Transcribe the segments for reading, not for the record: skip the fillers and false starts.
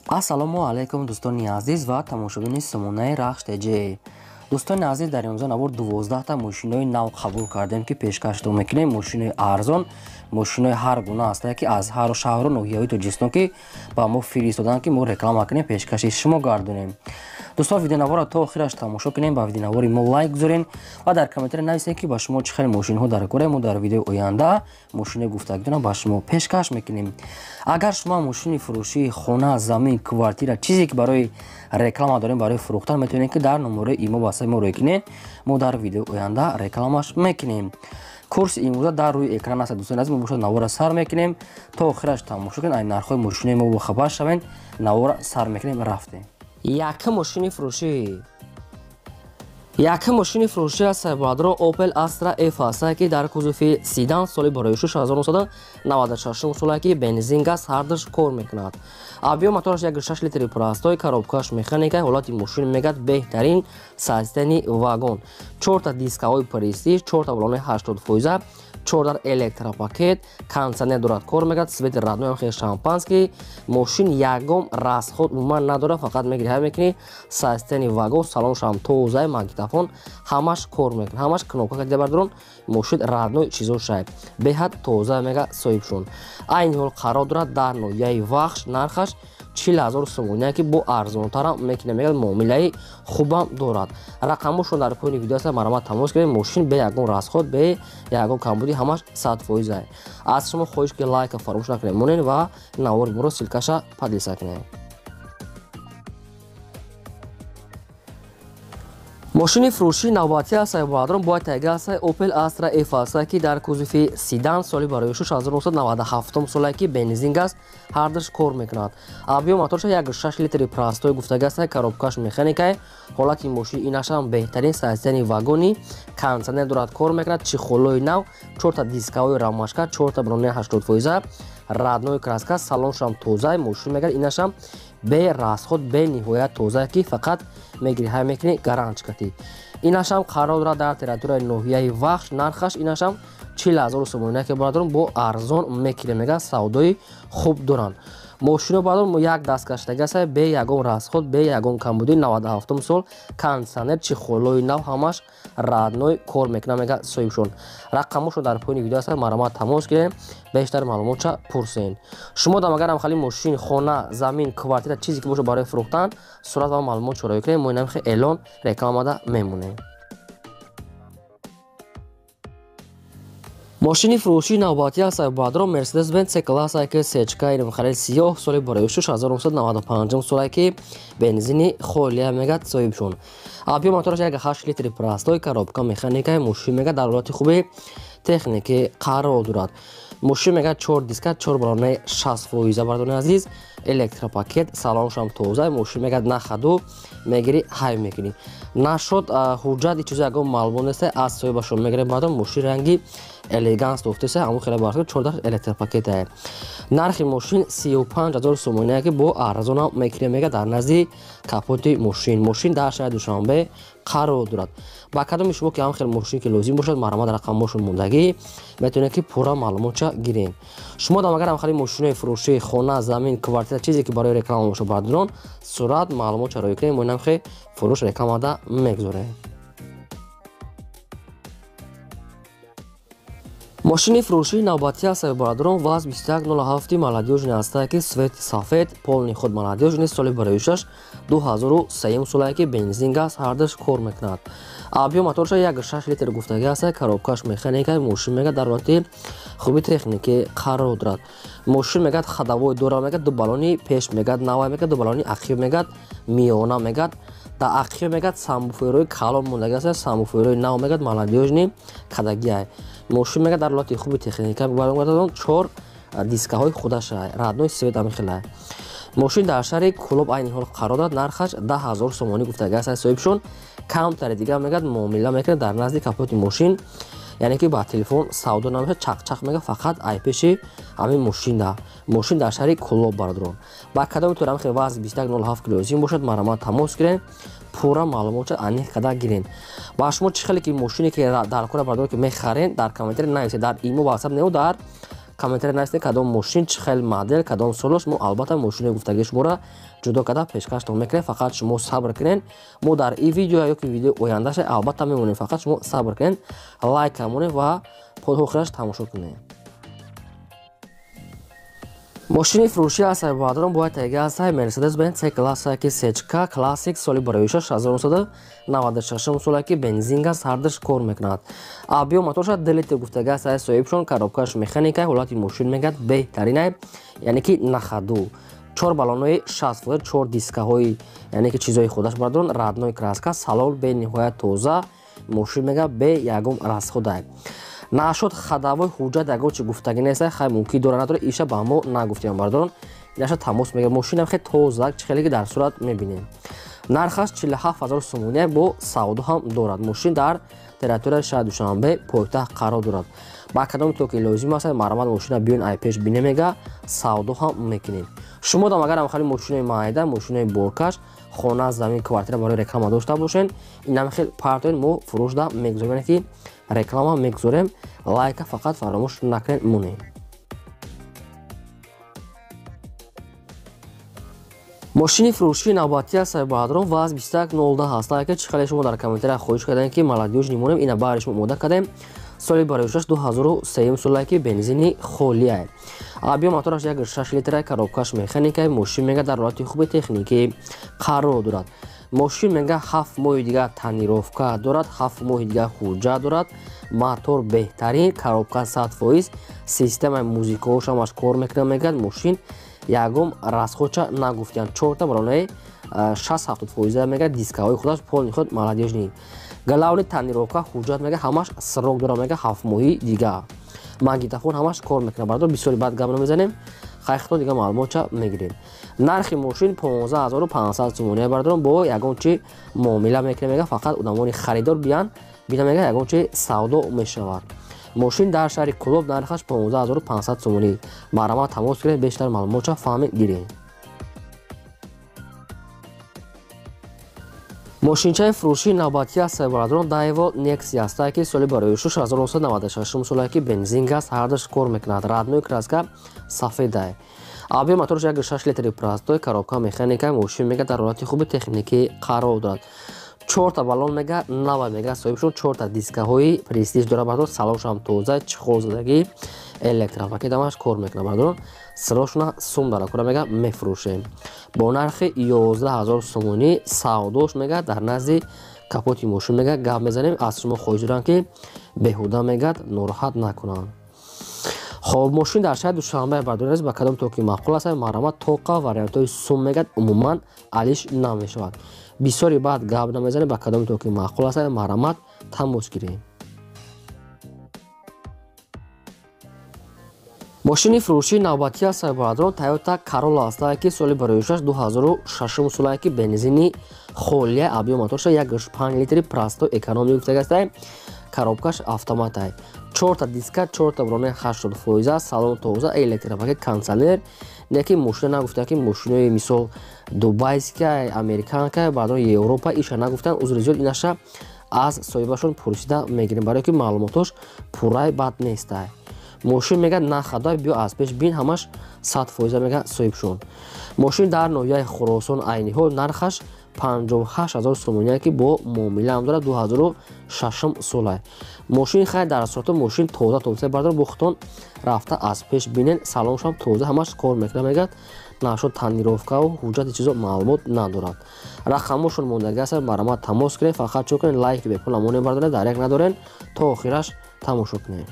ассалому алайкум дӯстони азиз ва тамошобини сомонаи рахш теҷе. дӯстони азиз, дар имрӯза навор 12та мошинои нав қабул кардем ки пешкаштон мекунем. Мошинои арзон, мошинои ҳар гуна ҳастанд ки аз ҳару шаҳру ноҳияҳои Тоҷикистон ки ба мо фиристоданд ки мо реклама кунем, пешкаши шумо гардонем. дӯстон, видеонавора то охираш тамошо кунем, ба видеонавори мо лайк гузорен ва дар комментари нависед ки ба шумо чӣ хел мошинҳо дар кора. Мо дар видеои оянда мошинаи гуфтагидона ба шумо пешкаш мекунем. агар шумо мошини фурӯшии хона, замин, квартира, чизе ки барои реклама дорем, барои фурӯхтан, метавонед ки дар номерои имо ба сайти мо рӯй кунед. мо дар видеои оянда рекламаш мекунем. курси имрӯза дар рӯи экран аст. дӯстони азиз, мо бошад навора сар мекунем то охираш тамошо кунед. ай нархҳои мошинаи мо бохабар шавед. навора сар мекунем, рафтем. Якум мошини фурӯшӣ аз сайбаладро Opel Astra F аст ки дар кузуфи седан соли барои 6996 сола ки бензин газ ҳардаш кор мекунад. объем мотораш 1.6 литри простой, коробкаш механика, ҳолати мошин мегӯяд беҳтарин системи вагон. 4 дискаҳои престиж, 4 балони 80%, 4 электропакет, кондиционер дорад, кор мегӯяд, свети радной ҳам хеле шампанский. мошин ягон расход умуман надорад, фақат мегирӣ ҳам мекунӣ. системи вагон, салонш ҳам тоза, магнитофон ҳамаш кор мекунад, ҳамаш кнопка дида бардорон. мошин радной чизошай беҳад тоза мега соҳибшон. айни ҳол қарор дорад дар ноҳияи вахш. нархаш 40,000 сомония ки бо арзонтара мекунем, мегӯяд муомилаи хубам дорад. рақамошон дар поини видео аст. маромад тамос кунед. мошин бе ягон расход, бе ягон камбудӣ, ҳамаш 100%. аз шумо хоҳиш ки лайка фаромӯш накунед, монед ва навори моро силкаша подлиса кунед. мошини фурӯшии навбатӣ аз сайбаладрон бояд тайга аст. Opel Astra F аст ки дар кузуфи седан соли барои 6997 сола ки бензин газ ҳардаш кор мекунад. объем моторша 1.6 литри простой гуфтага аст. коробкаш механикай, ҳолати мошини инашам беҳтарин системи вагони, кондиционер дорад, кор мекунад. чихолои нав, 4 дискаҳои рамашка, 4 балони 80%, радной краска, салоншам тоза, мошин мегӯяд инашам бе расход, бе ниҳоят тоза ки фақат мегирӣ ҳам мекунӣ гарантикати. инашам қарор дорад дар территорияи ноҳияи вахш. нархаш инашам 40,000 сомония ки бардорон бо арзон мекунем, мегӯяд савдои хуб доранд. мошино бардорон як дасткаштаги аст, бе ягон расход, бе ягон камбудӣ, 97 сол, кондиционер, чихолои нав, ҳамаш радной кор мекунад, мегӯяд соҳибшон. рақамошо дар поини видео аст. маромад тамос гиред, бештар маълумотша пурсен. шумо дам агарам хали мошин, хона, замин, квартира, чизе ки боша барои фурӯхтан, сурат ва маълумотшо рӯй кунед. мо инам хе эълон рекламада мемонем. мошини фурӯшии навбатӣ аз сайбаладро Mercedes-Benz C-Class C-ка ирмхарел сиёҳ соли барои 6995 сола ки бензини холия мегӯяд соҳибшон. объем мотораш 1.8 литри простой, коробка механикай, мошин мегӯяд дар ҳолати хуби техники қарор дорад. мошин мегӯяд 4 диска, 4 балони 60%, бардони азиз, электропакет, салоншам тоза, мошин мегӯяд нахаду мегирӣ ҳай мекунӣ. нашод ҳуҷҷати чизе ягон маълумот нест. аз соҳибашон мегирем бардон. мошин ранги элеганс дофтаст, ҳамон хеле барход 14 электропакет ай. нархи мошин 35,000 сомония ки бо арзонам мекунем, мегӯяд дар назди капоти мошин. мошин дар шаҳри душанбе қарор дорад. ба кадоми шумо ки ҳам хел мошин ки лозим бошад, маромад рақамошон мондагӣ, метавонед ки пурра маълумотша гирем. шумо дам агарам хали мошинои фурӯшии хона, замин, квартира, чизе ки барои реклама боша бардорон, сурат маълумотша рӯй кунед. мо инам хе фурӯш рекламада мегузорем. мошини фурӯшии навбатӣ аз сайбаладрон ВАЗ 2107 молодёжни аст ки свети сафед, полни худ молодёжни соли барои 2003 сола ки бензин газ ҳардаш кор мекунад. объем моторша 1.6 литр гуфтага аст. коробкаш механика, мошин мегӯяд дар ҳолати хуби техники қарор дорад. мошин мегӯяд хадавой дора, мегӯяд ду балони пеш мегӯяд навай, мегӯяд ду балони ақиб мегӯяд миёна, мегӯяд да ақиб мегӯяд самбуфӯрои калон мондага аст. самбуфӯрои нав мегӯяд молодёжни кадагиай. мошин мегӯяд дар ҳолати хуби техника бардорон. 4 дискаҳои худашай, радной свет амихелай. мошин дар шаҳри Кӯлоб айни ҳол қарор дорад. нархаш 10,000 сомонӣ гуфтага аст. соҳибшон камтари дига мегӯяд муомила мекунад дар назди капоти мошин, яъне ки ба телефон савдо намешавад, чақчақ мегӯяд, фақат айпеши ҳамин мошина. мошин дар шаҳри Кӯлоб бардорон. ба кадоми тӯр ҳам ВАЗ 2107 ки лозим бошад, маромад тамос гиред, пурра маълумотша аниқ када гирен. ба шумо чӣ хеле ки мошине ки дар кора бардор ки мехарен, дар комментари нависед. дар имо ватсап немо, дар комментарий нависед кадом мошин чӣ хел модел кадом солош мо албатта мошини гуфтагии шуморо ҷудо карда пешкаштон мекунем. фақат шумо сабр кунед. мо дар ин видео ёки видео ояндааш албатта мемонем. фақат шумо сабр кунед, лайк камонед ва подохираш тамошо кунед. мошини фурӯшии асайбадорон бояд тайги ҳастад Mercedes-Benz C-класса ки сечка классик соли барои 1996 сола ки бензин газ ҳардаш кор мекунад. Абиё моторша делите гуфтаги ҳастад соҳибшон коробкаш механика ҳолати мошин мегӯяд беҳтарин, яъне ки нахаду 4 баллонои 60 фут 4 дискаҳои яъне ки чизои худаш бардорон радной краска салон бениҳоят тоза мошин мегӯяд бе ягон расходай. Нашуд хадавои ҳуҷҷат ягон чи гуфтагӣ нест, хай мумкин дора надора иша ба мо нагуфтем бардорон. Инаша тамос мегирад мошинам хе тоза чӣ хеле ки дар сурат мебинем. Нархаш 47000 сомония бо савдо ҳам дорад. Мошин дар территорияи шаҳри Душанбе пойтахт қарор дорад. Ба кадоми то ки лозим аст маромат мошина биён ай пеш бинемега савдо ҳам мекунем. Шумо дам агарам хали мошинаи майда мошинаи боркаш хона замин квартира барои реклама дошта бошен инам хел партоин мо фурӯшда мегузорем ки реклама мегузорем. лайка фақат фаромӯш накунед монем. мошини фурӯшии навбатии асайбадорон ваз 2102 ҳаст. ки чӣ хеле шумо дар комментария хоҳиш кардем ки молодёж нимонем ина баъри шумо омода кардем. соли барои 2003 сола ки бензини холия. абиё мотораш 1.6 литра коробкаш механика мошин мега дар ҳолати хуби техникӣ қарор дорад. мошин мега 7 моҳи дига танировка дорад, 7 моҳи дига ҳуҷҷат дорад, мотор беҳтарин, коробка 100%, системаи музикаошамаш кор мекунад мегӯяд мошин ягон расходча нагуфтиян 4 та баллонаи 60-70% мега дискаҳои худаш полни худ молодёжни. галавни танировка ҳуҷҷат мега ҳамаш срок дора мега 7 моҳи дига. магнитофон ҳамаш кор мекунад бардор бисёри баъд гап намезанем. хайхтон дига маълумотча мегирем. нархи мошин 15500 сомония бардорон бо ягон чи муомила мекунем мега фақат одамони харидор биан бина мега ягон чи савдо мешавад. мошин дар шаҳри Кӯлоб нархаш 15500 сомонӣ. маромат тамос гирем бештар маълумотча фаҳмӣ гирем. мошинчаи фурӯшии навбатии асайбадорон Daewoo Nexia аст ки соли барои 1996 сола ки бензин газ ҳардаш кор мекунад. радной краска сафедай. абиё моторш 1.6 литри простой коробка механика мошин мега дар ҳолати хуби техникӣ қарор дорад. 4 та баллон мега 90 мега соҳибшон 4 та дискаҳои престиж дора бардор салоншам тоза чихолзадагӣ электропакетамаш кор мекунад бардор. срочно сум дара кора мега мефурӯшем бо нархи 11000 сомонӣ савдош мега дар назди капоти мошин мега гап мезанем. аз шумо хоҳиш дорам ки беҳуда мегад нороҳат накунанд. хоб мошин дар шаҳри Душанбе бардорез ба кадом то ки маъқул аст маромат тоқа вариантҳои сум мегад умуман алиш намешавад. бисёри баъд гап намезанем ба кадом то ки маъқул аст маромат тамос гирем. мошини фурӯшии навбатии асайбадорон Toyota Corolla аст ки соли барои 2006 сола ки бензини холия абиё моторша 1.5 литри простой экономи гуфтаги аст. коробкаш автоматай 4 та диска 4 та баллонаи 80% салон тоза электропакет кондиционер. неки мошина нагуфта ки мошинои мисол дубайска американка баъдо европа иша нагуфтан узризёл инаша аз соҳибашон пурсида мегирем барое ки маълумотош пуррай бад нестай. мошин мега нахадай биё аз пеш бин ҳамаш 100% мега соҳибшон. мошин дар ноҳияи Хӯросон айни ҳол нархаш 58000 сомония ки бо муомила ам дорад 2006 сола. мошин хай дар асрото мошин тоза тоза бардор бухтон рафта аз пеш бинен салоншам тоза ҳамаш кор мекунад мегад нашуд танировкаву ҳуҷҷати чизо маълумот надорад. рақамошон мондаги аст маромат тамос гирем фақат чӯ кунед лайки бепул амонем бардорен дарек надорен то охираш тамошо кунем.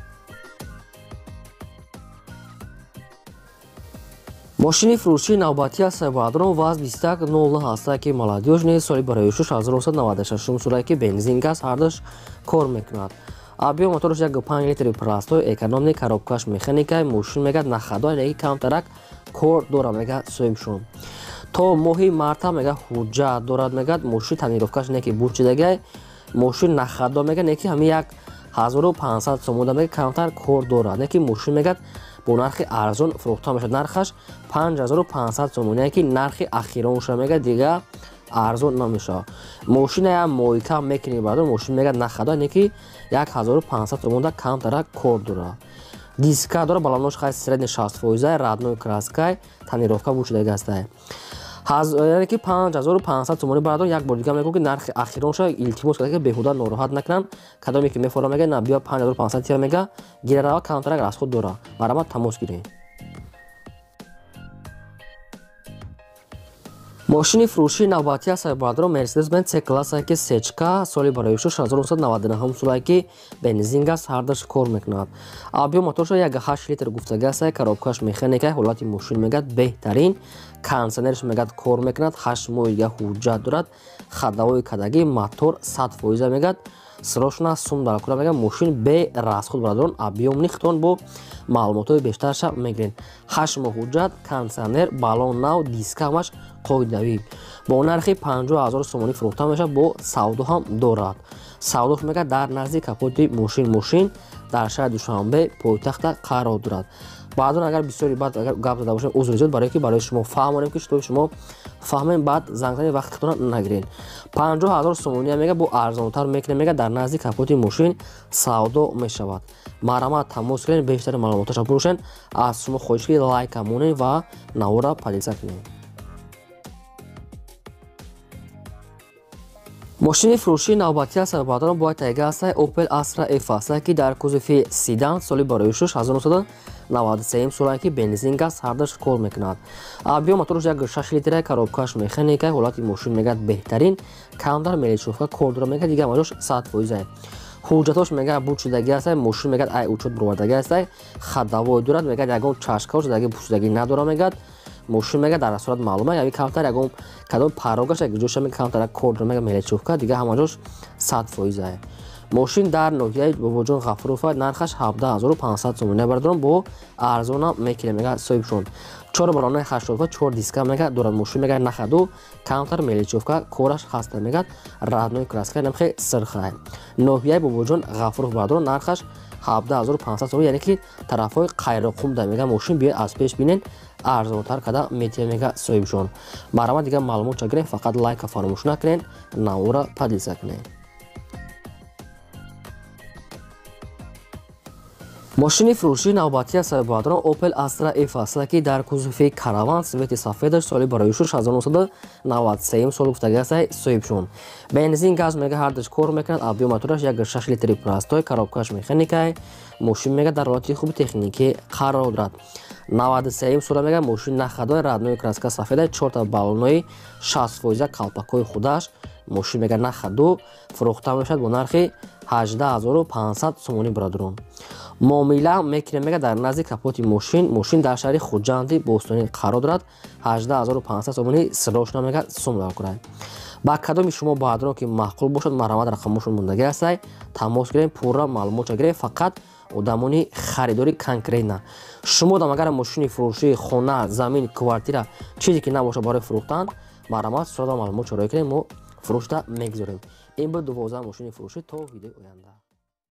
мошини фурӯшии навбатии асайбадорон ваз 2109 ҳаст ки молодёж не соли барои 1996 сола ки бензин газ ҳардаш кор мекунад. абиё моторш 1.5 литри простой экономи коробкаш механика мошин мега нахадой неги камтарак кор дора мега соҳибшон. то моҳи марта мега ҳуҷҷат дорад мегад мошин танировкаш неки бурчидагай мошин нахадо мега неки ҳами 1500 сомода мега камтар кор дорад неки мошин мегад бо нархи арзон фурӯхта мешавад. нархаш 5500 сомония ки нархи ахиронша мега дига арзон намешавад. мошина я моҳикам мекунӣ бардор мошин мега нахада неки 1500 сомода камтара кор дорад. диска дора, баланош хай средний 60%, родной краской, тонировка вучидаги ҳастад. яъне ки 5500 сомонӣ барадор. як бор дига мегӯм ки нархи ахиронша илтимос карда ки беҳуда нороҳат накунанд. кадоме ки мефора мега на биё 5500 тия мега гирарава камтарак расход дора. марама тамос гиред. мошини фурӯшии навбатии саҳиббародаро Mercedes-Benz C-класса ки сечка соли барои 1999 солае ки бензин газ ҳардаш кор мекунад. объем моторша 1.8 литр гуфтага аст. коробкаш механикаи ҳолати мошин мегӯяд беҳтарин. кондиционерш мегӯяд кор мекунад. 8 моҳи дига ҳуҷҷат дорад. хадавои кадагӣ мотор 100% мегӯяд. срочна сум дар кора мегӯяд. мошин бе расход бародарон. объем нихтон бо маълумотои бештарша мегирен. 8 моҳ ҳуҷҷат, кондиционер, балон нав, диска ҳамаш қоидавӣ. бо нархи 50000 сомонӣ фурӯхта мешавад. бо савдо ҳам дорад. савдош мегӯяд дар назди капоти мошин дар шаҳри Душанбе пойтахта қарор дорад. баъдон агар бисёри баъд гап зада бошем узр барое ки барои шумо фаҳмонем ки шутоби шумо фаҳмем баъд зангзани вақтитона нагирен. 50000 сомонӣ мега бо арзонтар мекунем мега дар назди капоти мошин савдо мешавад. марҳамат тамос гирен, бештари маълумоташа пурсен. аз шумо хоҳиш ки лайка монем ва навора падиса кунем. мошини фурӯшии навбатии саҳиббародарон бояд тайга ҳастад. Opel Astra F аст ки дар кузуфи седан соли барои 1993 солае ки бензин газ ҳардаш кор мекунад. объем моторш 1.6 литр, коробкаш механикаи ҳолати мошин мегӯяд беҳтарин. камтар меличовка кор дора мегӯяд. дига амалош 100%. ҳуҷҷатош мегӯяд бурчидагӣ аст. мошин мегӯяд ай учёт бировардагӣ аст. хадавои дорад мегӯяд ягон чашкаош даги пусидагӣ надора мегӯяд. мошин мега дар асорат маълума яъне камтар ягон кадом парогаш як ҷоша мега камтар кор дора мега мелечовка дига ҳама ҷош 100%. мошин дар ноҳияи бобоҷон ғафуров нархаш 17500 сомонӣ бародарон. бо арзона мекине мега соҳибшон. 4 балонаи 80 4 диска мега дорад. мошин мега нахаду камтар мелечовка кораш ҳаста мега родной краска намхе сирхай. ноҳияи бобоҷон ғафуров бародарон нархаш 17500 сомонӣ яъне ки тарафҳои қайроқум да мега мошин биё аз пеш бинен арзонтар када метия мега соҳибшон. марҳамат дига маълумот чагирен. фақат лайка фаромӯш накунен. навора падиса кунен. мошини фурӯшии навбатии саҳиббародарон Opel Astra F аст ки дар кузуфи караван свети сафедаш соли барои 1993 сол гуфтага аст соҳибшон. бензин газ мега ҳардаш кор мекунад. объем мотораш 1.6 литри простой, коробкаш механикаи мошин мега дар ҳолати хуби техникӣ қарор дорад. 93 сола мега мошин нахадои родной краска сафеда 4 балонои 60% калпакои худаш мошин мега нахаду фурӯхта мешавад бо нархи 18500 сомонӣ бародарон. муомила мекунем мега дар назди капоти мошин дар шаҳри хуҷанди бостонӣ қарор дорад. 18500 сомонӣ срочна мега сум дар курад. ба кадоми шумо баъдро ки маъқул бошад марҳамат рақамошон мондагӣ аст. тамос гирем, пурра маълумот гирем. фақат одамони харидори конкретна. шумо дам агар мошини фурӯшии хона, замин, квартира чизе ки набоша барои фурӯхтан марҳамат сурат ва маълумот чорой кунем. мо фурӯшта мегузорем. ин буд 12 мошини фурӯшӣ. то видеои оянда.